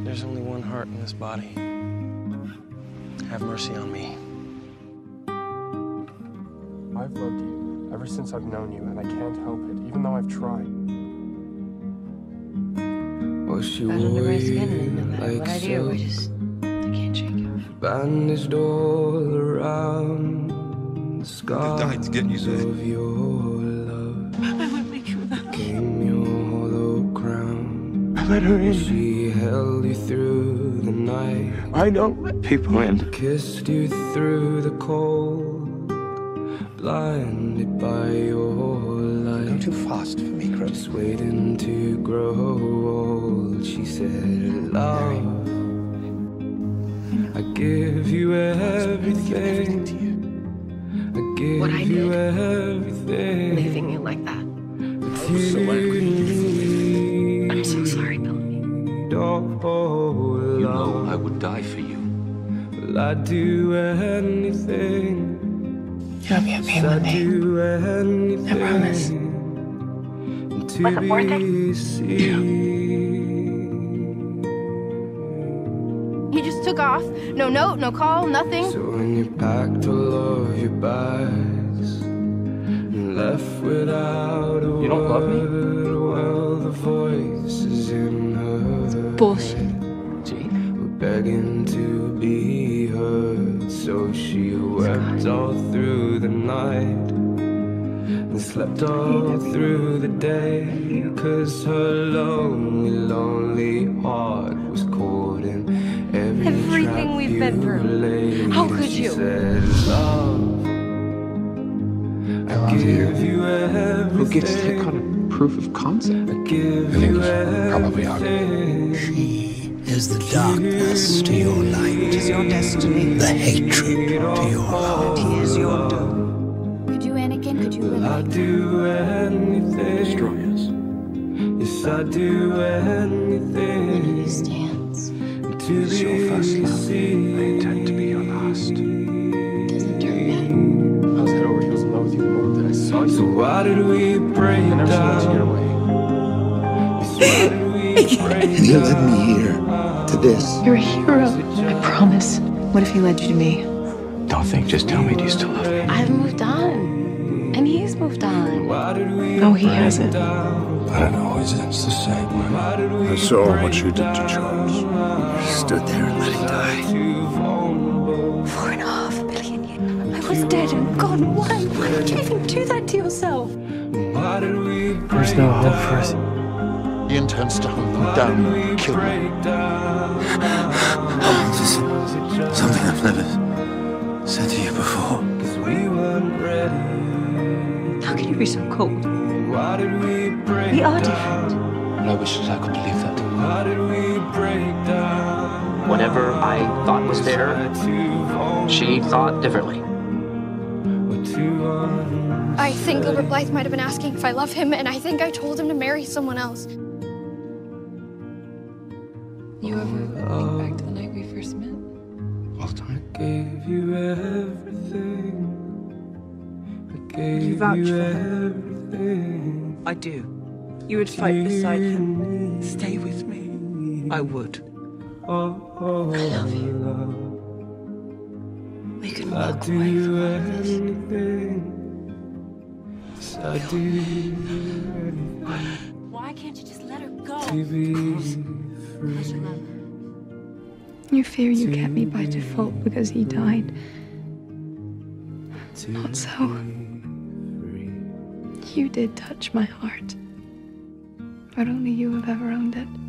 There's only one heart in this body. Have mercy on me. I've loved you ever since I've known you, and I can't help it, even though I've tried. I don't ever again, and no matter what I do, I can't shake it. Bandaged all around the scars of your love. I won't make you that. Came your hollow crown. I let her in. She held you through the night. I don't let people in. Kissed you through the cold, blinded by your light. Go too fast for me, Chris. Just waiting to grow old. She said, love, I give you everything to you. I give What I you did, everything. leaving you like that. I'm so sorry, Bill. You know I would die for you. Well, I'd do anything. You'll be okay with me. Do anything. I promise. To Was it worth it? be seen. He just took off. No note, no call, nothing. So when you packed all of your bags and left without a You don't love me? word, well, the voices in her Bullshit. Gene? were begging to be heard. So she wept all through the night and slept all through the day, 'cause her lonely, lonely heart was caught in Everything trap we've been through. laid. How could She you? said, love, I give you everything. Who gets to take on a proof of concept? I give think you it's probably art. everything. She is the darkness to your light. It is your destiny. The hatred to your heart. He is your doom. Could you, Anakin? Could you live I like do anything. Destroy us. Yes, I do anything. Stands. To It's your first be love. I intend to be your last. Doesn't turn back. I was head over heels in love with you the moment that I saw So you. why did we break I never should let you get down? away. Yes, why did we break And you led me here to this. You're a hero. I promise. What if he led you to me? Don't think, just tell me, do you still love me? I've moved on. And he's moved on. Why did we No, he break hasn't. down? But it always ends the same Why way. did we I saw break what you did to Charles. You stood there and let him die. too vulnerable? 4.5 billion years? I was dead and gone. Why would you even do that to yourself? Why did we There's no hope for us. He intends to hunt them down and kill them. This is something I've never said to you before. How can you be so cold? Why did we break We are down? different. I wish that I could believe that. Why did we break down? Whatever I thought was there, she thought differently. I think Gilbert Blythe might have been asking if I love him, and I think I told him to marry someone else. You ever think back to the night we first met? All the time. Gave you everything. I gave You vouch for everything. I do. You would fight beside him. Stay with me. I would. Oh, I love you. love. We can I walk do away from all of this. anything. Yes, I do anything Why can't you just let her go? to be Because you love free. her. You fear you kept me by default because he died. To Not so. be free. You did touch my heart. But only you have ever owned it.